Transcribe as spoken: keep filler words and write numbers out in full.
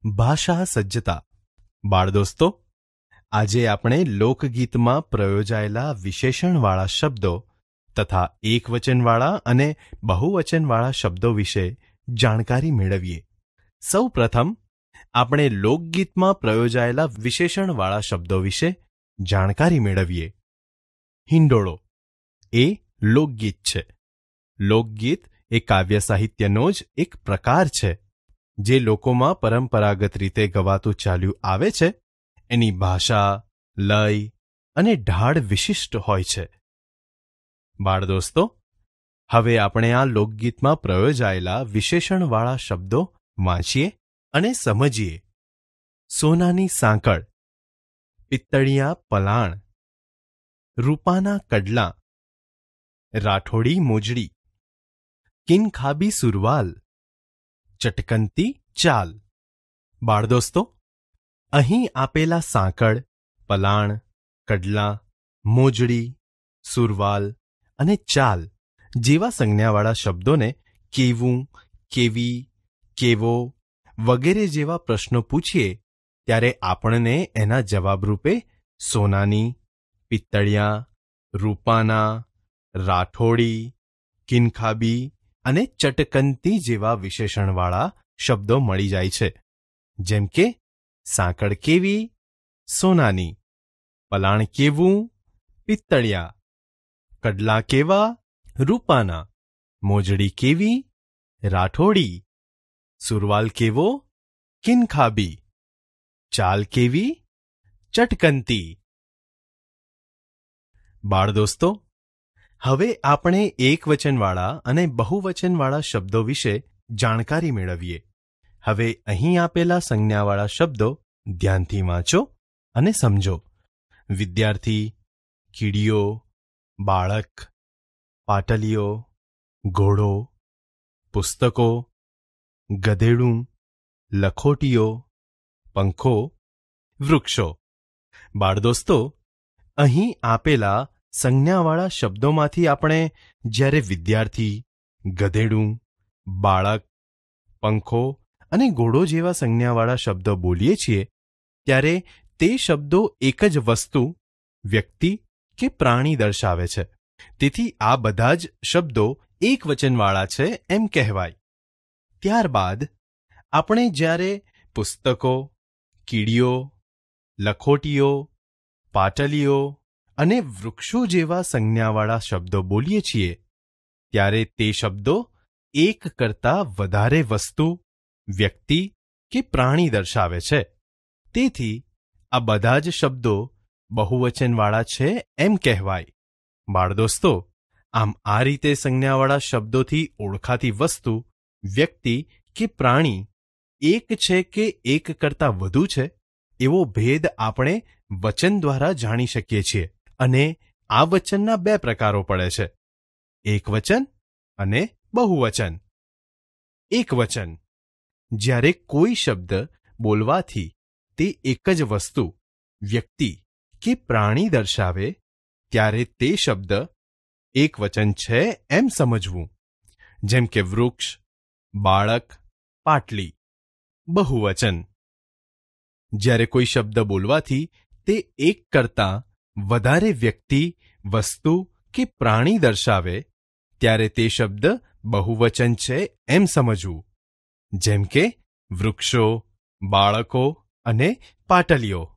ભાષા સજ્જતા. બાળ દોસ્તો, આજે આપણે લોકગીતમાં પ્રયોજાયેલા વિશેષણવાળા શબ્દો તથા એકવચનવાળા અને બહુવચનવાળા શબ્દો વિશે જાણકારી મેળવીએ. સૌ પ્રથમ આપણે લોકગીતમાં પ્રયોજાયેલા વિશેષણવાળા શબ્દો વિશે જાણકારી મેળવીએ. હિંડોળો એ લોકગીત છે. લોકગીત એ કાવ્ય સાહિત્યનો જ એક પ્રકાર છે જે લોકોમાં પરંપરાગત રીતે ગવાતું ચાલ્યું આવે છે. એની ભાષા, લય અને ઢાળ વિશિષ્ટ હોય છે. બાળ દોસ્તો, હવે આપણે આ લોકગીતમાં પ્રયોજાયેલા વિશેષણવાળા શબ્દો વાંચીએ અને સમજીએ. સોનાની સાંકળ, પિત્તળિયા પલાણ, રૂપાના કડલા, રાઠોડી મોજડી, કિનખાબી સુરવાલ, ચટકનતી ચાલ. બાળ દોસ્તો, અહીં આપેલા સાંકળ, પલાણ, કડલા, મોજડી, સુરવાલ અને ચાલ જેવા સંજ્ઞાવાળા શબ્દોને કેવું, કેવી, કેવો વગેરે જેવા પ્રશ્નો પૂછીએ ત્યારે આપણને એના જવાબરૂપે સોનાની, પિત્તળિયા, રૂપાના, રાઠોડી, કિનખાબી અને ચટકનતી જેવા વિશેષણવાળા શબ્દો મળી જાય છે. જેમ કે સાંકળ કેવી, સોનાની, પલાણ કેવું, પિત્તળિયા, કડલા કેવા, રૂપાના, મોજડી કેવી, રાઠોડી, સુરવાલ કેવો, કિનખાબી, ચાલ કેવી, ચટકનતી. બાળ દોસ્તો, હવે આપણે એકવચનવાળા અને બહુવચનવાળા શબ્દો વિશે જાણકારી મેળવીએ. હવે અહીં આપેલા સંજ્ઞાવાળા શબ્દો ધ્યાનથી વાંચો અને સમજો. વિદ્યાર્થી, કીડીઓ, બાળક, પાટલીઓ, ઘોડો, પુસ્તકો, ગધેડું, લખોટીઓ, પંખો, વૃક્ષો. બાળ દોસ્તો, અહીં આપેલા સંજ્ઞાવાળા શબ્દોમાંથી આપણે જ્યારે વિદ્યાર્થી, ગધેડું, બાળક, પંખો અને ઘોડો જેવા સંજ્ઞાવાળા શબ્દો બોલીએ છીએ ત્યારે તે શબ્દો એક જ વસ્તુ, વ્યક્તિ કે પ્રાણી દર્શાવે છે. તેથી આ બધા જ શબ્દો એકવચનવાળા છે એમ કહેવાય. ત્યારબાદ આપણે જ્યારે પુસ્તકો, કીડીઓ, લખોટીઓ, પાટલીઓ અને વૃક્ષો જેવા સંજ્ઞાવાળા શબ્દો બોલીએ છીએ ત્યારે તે શબ્દો એક કરતાં વધારે વસ્તુ, વ્યક્તિ કે પ્રાણી દર્શાવે છે. તેથી આ બધા જ શબ્દો બહુવચનવાળા છે એમ કહેવાય. બાળ દોસ્તો, આમ આ રીતે સંજ્ઞાવાળા શબ્દોથી ઓળખાતી વસ્તુ, વ્યક્તિ કે પ્રાણી એક છે કે એક કરતાં વધુ છે એવો ભેદ આપણે વચન દ્વારા જાણી શકીએ છીએ. અને આ વચનના બે પ્રકારો પડે છે, એકવચન અને બહુવચન. એકવચન જ્યારે કોઈ શબ્દ બોલવાથી તે એક જ વસ્તુ, વ્યક્તિ કે પ્રાણી દર્શાવે ત્યારે તે શબ્દ એકવચન છે એમ સમજવું. જેમ કે વૃક્ષ, બાળક, પાટલી. બહુવચન જ્યારે કોઈ શબ્દ બોલવાથી તે એક કરતાં વધારે વ્યક્તિ, વસ્તુ કે પ્રાણી દર્શાવે ત્યારે તે શબ્દ બહુવચન છે એમ સમજવું. જેમ કે વૃક્ષો, બાળકો અને પાટલીઓ.